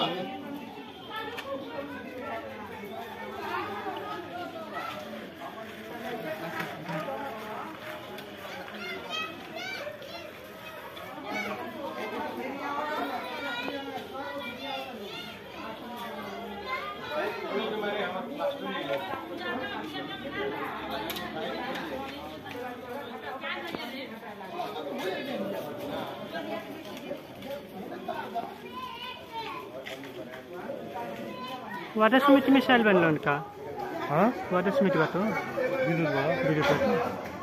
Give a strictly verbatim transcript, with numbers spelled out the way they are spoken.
Water समिति में sale बनल उनका। हाँ वाटर समिति का तो विद्युत वाला विद्युत